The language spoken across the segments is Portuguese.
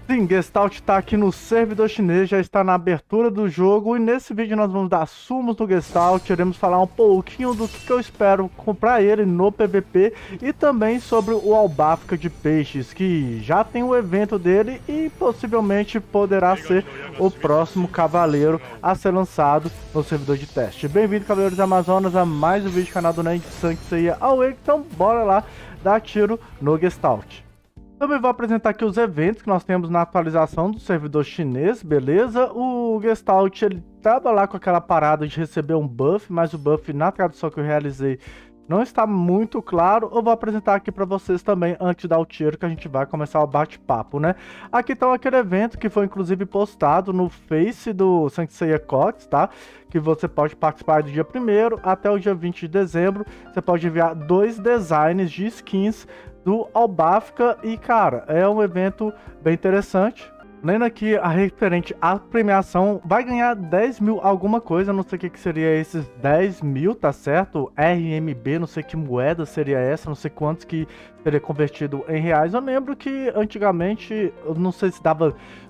Sim, Gestalt está aqui no servidor chinês, já está na abertura do jogo e nesse vídeo nós vamos dar sumos no Gestalt, iremos falar um pouquinho do que eu espero comprar ele no PVP e também sobre o Albáfica de Peixes, que já tem o evento dele e possivelmente poderá ser o próximo cavaleiro a ser lançado no servidor de teste. Bem-vindo, Cavaleiros Amazonas, a mais um vídeo do canal do Nerd Sanctseia Away, então bora lá dar tiro no Gestalt. Também vou apresentar aqui os eventos que nós temos na atualização do servidor chinês, beleza? O Gestalt, ele estava lá com aquela parada de receber um buff, mas o buff na tradução que eu realizei não está muito claro. Eu vou apresentar aqui para vocês também, antes de dar o tiro, que a gente vai começar o bate-papo, né? Aqui está aquele evento que foi inclusive postado no Face do Sanctseia Cox, tá? Que você pode participar do dia 1º até o dia 20 de dezembro. Você pode enviar 2 designs de skins do Albáfica e, cara, é um evento bem interessante. Lendo aqui a referente à premiação, vai ganhar 10 mil alguma coisa, não sei o que seria esses 10 mil, tá certo? RMB, não sei que moeda seria essa, não sei quantos que seria convertido em reais. Eu lembro que antigamente, eu não sei se dava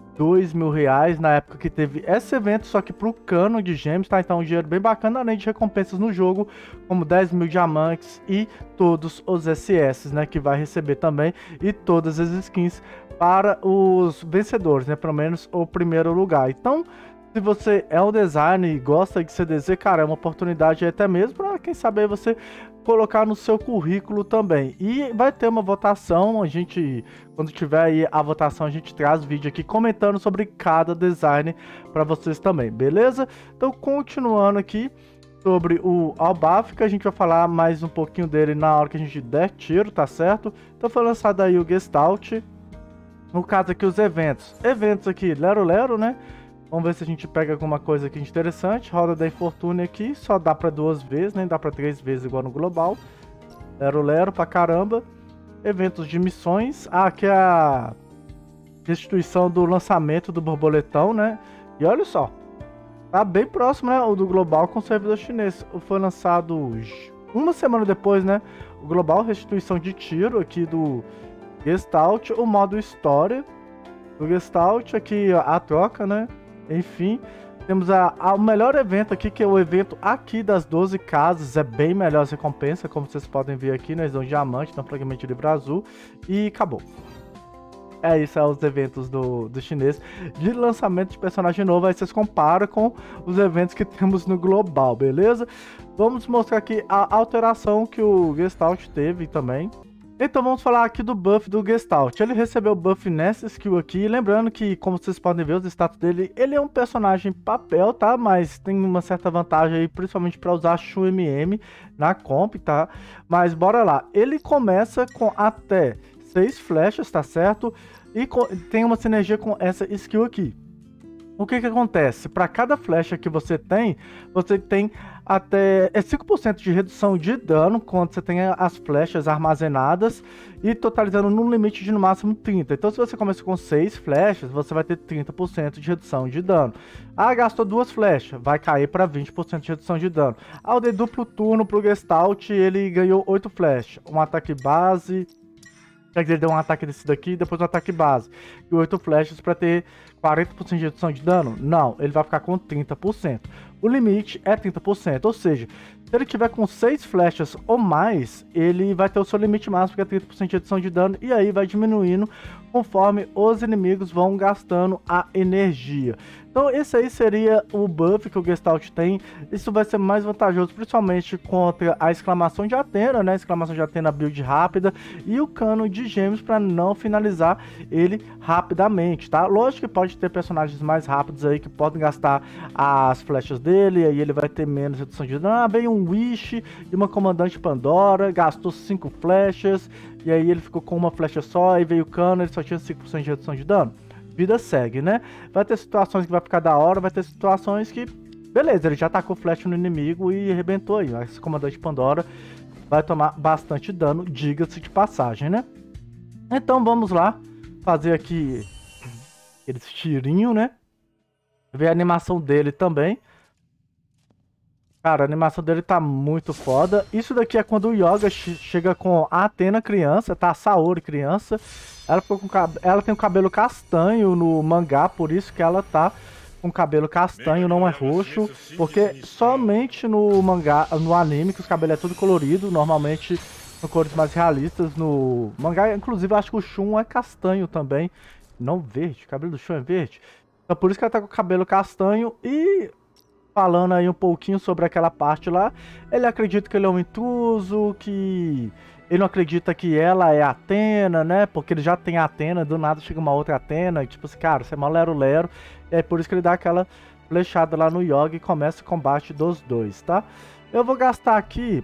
2 mil reais na época que teve esse evento, só que pro cano de gêmeos, tá? Então um dinheiro bem bacana, além de recompensas no jogo, como 10 mil diamantes e todos os SS, né? Que vai receber também, e todas as skins para os vencedores, né? Pelo menos o primeiro lugar. Então, se você é um designer e gosta de CDZ, cara, é uma oportunidade até mesmo para, quem sabe, você colocar no seu currículo também. E vai ter uma votação, a gente, quando tiver aí a votação, a gente traz vídeo aqui comentando sobre cada design para vocês também, beleza? Então, continuando aqui sobre o Albáfica, a gente vai falar mais um pouquinho dele na hora que a gente der tiro, tá certo? Então foi lançado aí o Gestalt. No caso aqui, os eventos. Eventos aqui, Lero Lero, né? Vamos ver se a gente pega alguma coisa aqui interessante. Roda da Infortune aqui, só dá pra 2 vezes, nem dá pra 3 vezes igual no Global. Lero Lero pra caramba. Eventos de missões. Ah, aqui é a restituição do lançamento do borboletão, né? E olha só, tá bem próximo, né? O do Global com o servidor chinês. Foi lançado uma semana depois, né? O Global, restituição de tiro aqui do Gestalt. O modo história do Gestalt, aqui a troca, né? Enfim, temos o melhor evento aqui, que é o evento aqui das 12 casas. É bem melhor as recompensas, como vocês podem ver aqui, né? Eles dão diamante, dão fragmento de livro azul e acabou. É isso, é os eventos do chinês de lançamento de personagem novo. Aí vocês comparam com os eventos que temos no Global, beleza? Vamos mostrar aqui a alteração que o Gestalt teve também. Então vamos falar aqui do buff do Gestalt. Ele recebeu o buff nessa skill aqui. Lembrando que, como vocês podem ver, os status dele, ele é um personagem papel, tá? Mas tem uma certa vantagem aí, principalmente para usar Shu MM na comp, tá? Mas bora lá. Ele começa com até 6 flechas, tá certo? E tem uma sinergia com essa skill aqui. O que acontece? Para cada flecha que você tem até 5% de redução de dano quando você tem as flechas armazenadas e totalizando num limite de no máximo 30. Então, se você começa com 6 flechas, você vai ter 30% de redução de dano. Ah, gastou 2 flechas, vai cair para 20% de redução de dano. Ah, eu dei duplo turno pro Gestalt, ele ganhou 8 flechas, um ataque base. Ele deu um ataque desse daqui e depois um ataque base. E 8 flechas para ter 40% de redução de dano? Não, ele vai ficar com 30%. O limite é 30%, ou seja, se ele tiver com 6 flechas ou mais, ele vai ter o seu limite máximo, que é 30% de redução de dano, e aí vai diminuindo conforme os inimigos vão gastando a energia. Então esse aí seria o buff que o Gestalt tem. Isso vai ser mais vantajoso, principalmente contra a exclamação de Athena, né? Exclamação de Athena build rápida e o cano de gêmeos para não finalizar ele rapidamente, tá? Lógico que pode ter personagens mais rápidos aí que podem gastar as flechas dele, e aí ele vai ter menos redução de dano. Ah, veio um Wish e uma comandante Pandora, gastou 5 flechas, e aí ele ficou com uma flecha só, aí veio o cano, ele só tinha 5% de redução de dano. Vida segue, né? Vai ter situações que vai ficar da hora, vai ter situações que, beleza, ele já tacou flecha no inimigo e arrebentou aí. Esse comandante Pandora vai tomar bastante dano, diga-se de passagem, né? Então vamos lá fazer aqui esse tirinho, né? Ver a animação dele também. Cara, a animação dele tá muito foda. Isso daqui é quando o Yoga chega com a Athena criança, tá? A Saori criança. Ela, ficou com ela tem o cabelo castanho no mangá, por isso que ela tá com cabelo castanho, não é roxo. Porque somente no mangá, no anime, que os cabelos é tudo colorido, normalmente com cores mais realistas. No mangá, inclusive, eu acho que o Shun é castanho também. Não verde, o cabelo do Shun é verde. Então por isso que ela tá com o cabelo castanho e... falando aí um pouquinho sobre aquela parte lá, ele acredita que ele é um intruso, que ele não acredita que ela é a Athena, né? Porque ele já tem a Athena, do nada chega uma outra Athena, e tipo assim, cara, você é mó lero-lero. E é por isso que ele dá aquela flechada lá no Yoga e começa o combate dos dois, tá? Eu vou gastar aqui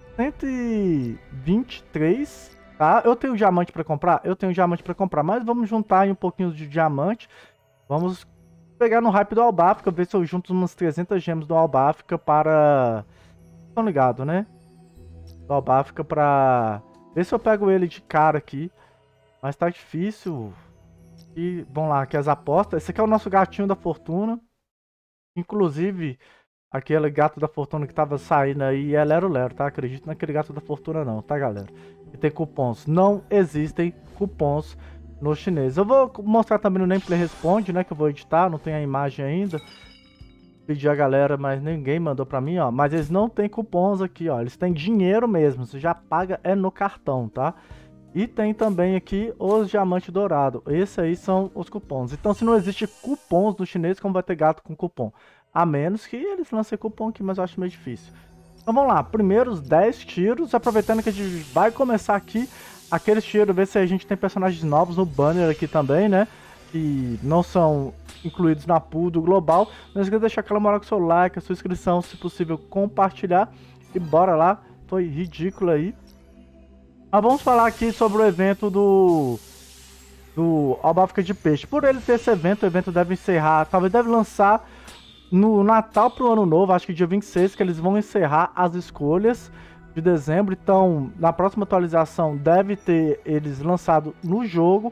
123, tá? Eu tenho diamante pra comprar? Eu tenho diamante pra comprar, mas vamos juntar aí um pouquinho de diamante. Vamos pegar no hype do Albafka, ver se eu junto umas 300 gemas do Albafka para... Estão ligados, né? Do Albafka para... ver se eu pego ele de cara aqui. Mas tá difícil. E vamos lá, aqui as apostas. Esse aqui é o nosso gatinho da fortuna. Inclusive, aquele gato da fortuna que tava saindo aí é lero-lero, tá? Acredito naquele gato da fortuna não, tá, galera? E tem cupons. Não existem cupons no chinês. Eu vou mostrar também no Nameplay Responde, né? Que eu vou editar, não tem a imagem ainda. Pedi a galera, mas ninguém mandou pra mim, ó. Mas eles não tem cupons aqui, ó. Eles têm dinheiro mesmo. Você já paga é no cartão, tá? E tem também aqui os diamantes dourados. Esses aí são os cupons. Então, se não existe cupons no chinês, como vai ter gato com cupom? A menos que eles lancem cupom aqui, mas eu acho meio difícil. Então vamos lá, primeiros 10 tiros. Aproveitando que a gente vai começar aqui aqueles tiros, ver se a gente tem personagens novos no banner aqui também, né? Que não são incluídos na pool do global. Não esqueça de deixar aquela moral com o seu like, a sua inscrição, se possível compartilhar. E bora lá, foi ridículo aí. Mas vamos falar aqui sobre o evento do Albafka de Peixe. Por ele ter esse evento, o evento deve encerrar, talvez deve lançar no Natal pro Ano Novo, acho que dia 26, que eles vão encerrar as escolhas de dezembro. Então, na próxima atualização deve ter eles lançado no jogo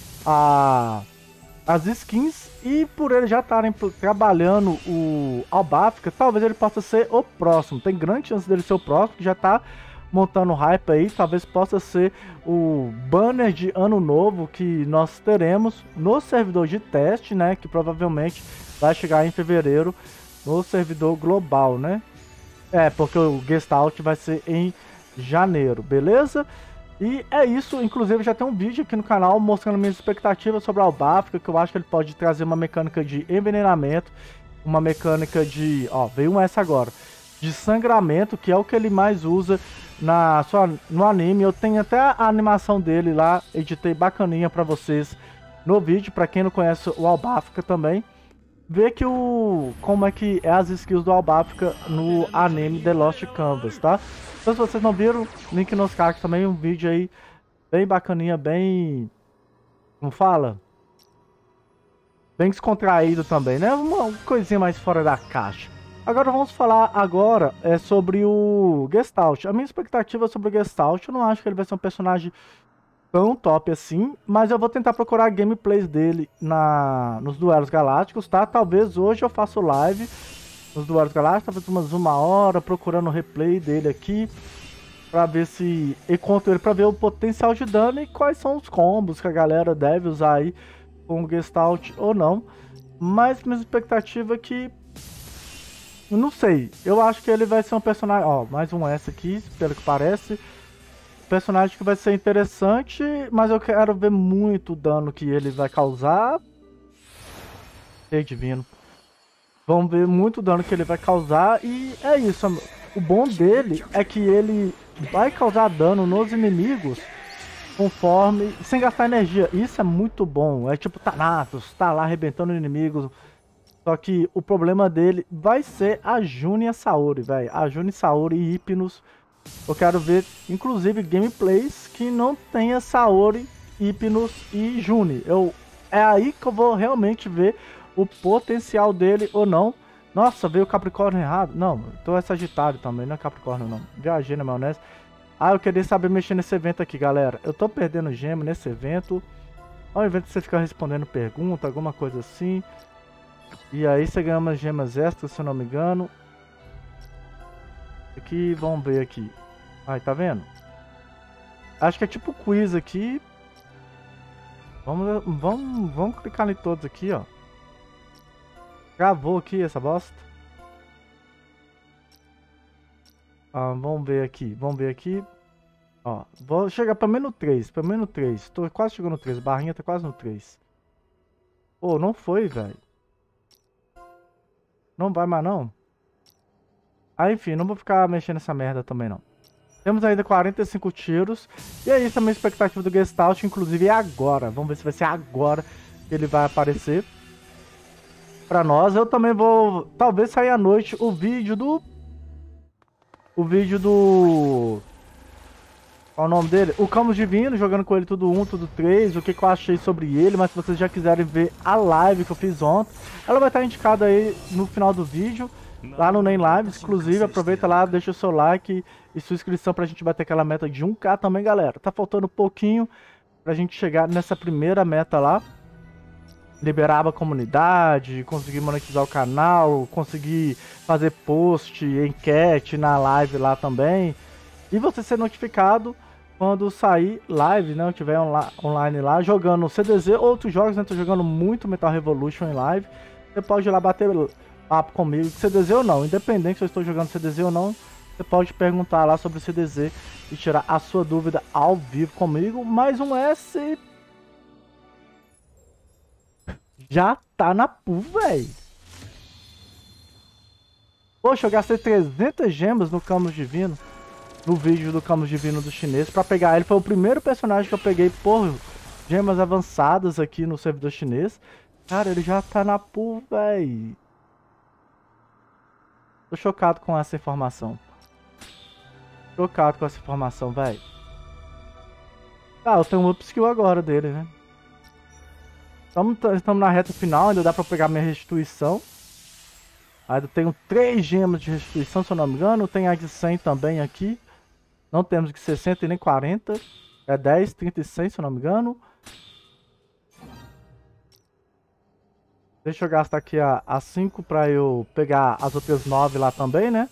as skins. E por eles já estarem trabalhando o Albafka, talvez ele possa ser o próximo. Tem grande chance dele ser o próximo, que já tá montando hype aí. Talvez possa ser o banner de ano novo que nós teremos no servidor de teste, né? Que provavelmente vai chegar em fevereiro no servidor global, né? É, porque o Gestalt vai ser em janeiro, beleza? E é isso, inclusive já tem um vídeo aqui no canal mostrando minhas expectativas sobre o Albafka, que eu acho que ele pode trazer uma mecânica de envenenamento, uma mecânica de... ó, veio um essa agora, de sangramento, que é o que ele mais usa no anime. Eu tenho até a animação dele lá, editei bacaninha pra vocês no vídeo, pra quem não conhece o Albafka também. Ver que como é que é as skills do Albafka no anime The Lost Canvas, tá? Então se vocês não viram, link nos cards também, um vídeo aí bem bacaninha, bem... como fala? Bem descontraído também, né? Uma coisinha mais fora da caixa. Agora vamos falar sobre o Gestalt. A minha expectativa sobre o Gestalt, eu não acho que ele vai ser um personagem tão top assim, mas eu vou tentar procurar gameplays dele nos duelos galácticos, tá? Talvez hoje eu faça live nos duelos galácticos, talvez umas 1 hora, procurando o replay dele aqui, pra ver se encontro ele, pra ver o potencial de dano e quais são os combos que a galera deve usar aí com o Gestalt ou não. Mas minha expectativa é que... não sei, eu acho que ele vai ser um personagem... ó, mais um S aqui, pelo que parece. Personagem que vai ser interessante, mas eu quero ver muito o dano que ele vai causar. Ei, divino. Vamos ver muito o dano que ele vai causar e é isso. O bom dele é que ele vai causar dano nos inimigos conforme... sem gastar energia. Isso é muito bom. É tipo Thanatos, tá lá arrebentando inimigos. Só que o problema dele vai ser a June e a Saori, velho. A June, Saori e Hypnos. Eu quero ver, inclusive, gameplays que não tenha Saori, Hypnos e June. É aí que eu vou realmente ver o potencial dele ou não. Nossa, veio o Capricórnio errado. Não, então é Sagitário também, não é Capricórnio não. Viajei na maionese. Ah, eu queria saber mexer nesse evento aqui, galera. Eu tô perdendo gema nesse evento. Ao invés de você ficar respondendo pergunta, alguma coisa assim. E aí você ganha umas gemas extras, se eu não me engano. Aqui, vamos ver aqui. Aí, tá vendo? Acho que é tipo quiz aqui. Vamos clicar em todos aqui, ó. Gravou aqui essa bosta. Vamos ver aqui. Vamos ver aqui. Ó, vou chegar pelo menos no 3. Pelo menos no 3. Tô quase chegando no 3. Barrinha tá quase no 3. Pô, não foi, velho. Não vai mais, não. Enfim, não vou ficar mexendo nessa merda também, não. Temos ainda 45 tiros. E é isso a minha expectativa do Gestalt. Inclusive é agora. Vamos ver se vai ser agora que ele vai aparecer pra nós. Eu também vou... Talvez sair à noite o vídeo do... Qual o nome dele? O Camus Divino, jogando com ele tudo 1, tudo 3. O que eu achei sobre ele. Mas se vocês já quiserem ver a live que eu fiz ontem, ela vai estar indicada aí no final do vídeo. Lá no Nem Lives, inclusive, aproveita lá, deixa o seu like e sua inscrição pra gente bater aquela meta de 1K também, galera. Tá faltando um pouquinho pra gente chegar nessa primeira meta lá. Liberar a comunidade, conseguir monetizar o canal, conseguir fazer post, enquete na live lá também. E você ser notificado quando sair live, né? Eu tiver online lá, jogando CDZ, outros jogos, né? Tô jogando muito Metal Revolution em live. Você pode ir lá bater papo comigo, CDZ ou não, independente se eu estou jogando CDZ ou não, você pode perguntar lá sobre o CDZ e tirar a sua dúvida ao vivo comigo. Mais um S já tá na pool, velho. Poxa, eu gastei 300 gemas no Camus Divino, no vídeo do Camus Divino do chinês, pra pegar ele. Foi o primeiro personagem que eu peguei por gemas avançadas aqui no servidor chinês. Cara, ele já tá na pool, velho. Tô chocado com essa informação. Chocado com essa informação, velho. Eu tenho um upskill agora dele, né? Estamos na reta final, ainda dá pra pegar minha restituição. Ainda tenho 3 gemas de restituição, se eu não me engano. Tem a de 100 também aqui. Não temos de 60 e nem 40. É 10, 30 e 100, se eu não me engano. Deixa eu gastar aqui a 5 pra eu pegar as outras 9 lá também, né?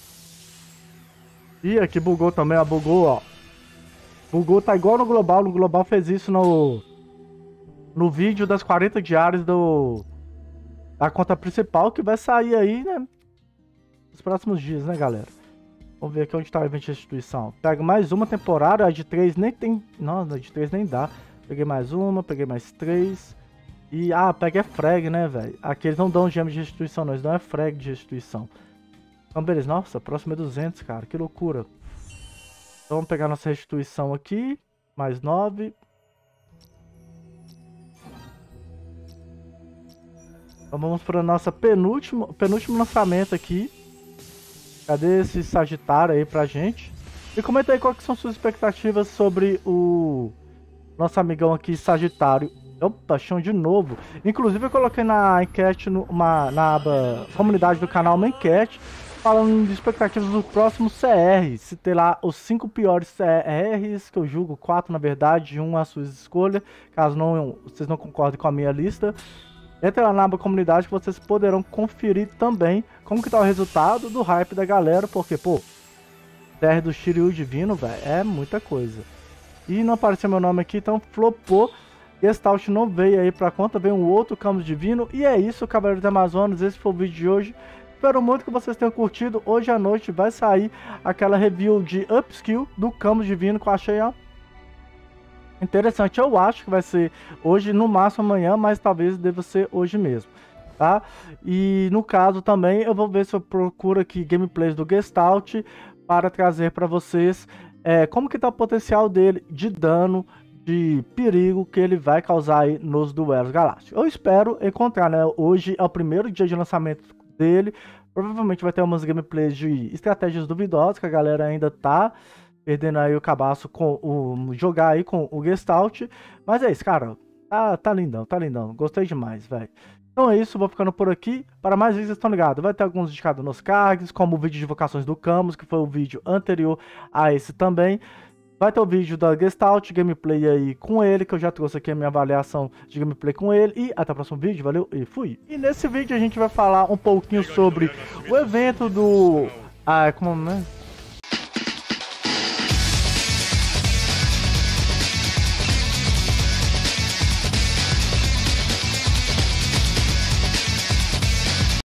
Ih, aqui bugou também, ó. Bugou, ó. Bugou, tá igual no Global. No Global fez isso no vídeo das 40 diárias da conta principal, que vai sair aí, né? Nos próximos dias, né, galera? Vamos ver aqui onde tá o evento de restituição. Pego mais uma temporária, a de 3 nem tem... Nossa, a de 3 nem dá. Peguei mais uma, peguei mais 3... E, pega é frag, né, velho? Aqui eles não dão gemas de restituição, não. Eles dão frag de restituição. Então, beleza. Nossa, próximo é 200, cara. Que loucura. Então, vamos pegar nossa restituição aqui. Mais 9. Então, vamos para o nosso penúltimo lançamento aqui. Cadê esse Sagitário aí pra gente? E comenta aí quais que são suas expectativas sobre o nosso amigão aqui, Sagitário. Opa, chão de novo. Inclusive eu coloquei na enquete, na aba comunidade do canal, uma enquete falando de expectativas do próximo CR. Se ter lá os 5 piores CRs, que eu julgo 4 na verdade, 1 a sua escolha, caso vocês não concordem com a minha lista. Entre lá na aba comunidade que vocês poderão conferir também como que tá o resultado do hype da galera, porque, pô, CR do Shiryu Divino, velho, é muita coisa. E não apareceu meu nome aqui, então flopou. Gestalt não veio aí pra conta, veio um outro Camus Divino. E é isso, Cavaleiros do Amazonas, esse foi o vídeo de hoje. Espero muito que vocês tenham curtido. Hoje à noite vai sair aquela review de upskill do Camus Divino, que eu achei, ó, interessante. Eu acho que vai ser hoje, no máximo amanhã, mas talvez deva ser hoje mesmo, tá? E no caso também, eu vou ver se eu procuro aqui gameplays do Gestalt para trazer para vocês como que tá o potencial dele de dano, de perigo que ele vai causar aí nos duelos galácticos. Eu espero encontrar, né? Hoje é o primeiro dia de lançamento dele. Provavelmente vai ter umas gameplays de estratégias duvidosas, que a galera ainda tá perdendo aí o cabaço com jogar aí com o Gestalt. Mas é isso, cara. Tá lindão, tá lindão. Gostei demais, velho. Então é isso, vou ficando por aqui. Para mais vídeos, estão ligados? Vai ter alguns indicados nos cards, como o vídeo de invocações do Camus, que foi o vídeo anterior a esse também. Vai ter o vídeo da Gestalt, gameplay aí com ele, que eu já trouxe aqui a minha avaliação de gameplay com ele. E até o próximo vídeo, valeu e fui! E nesse vídeo a gente vai falar um pouquinho sobre o evento Ah, é como, né?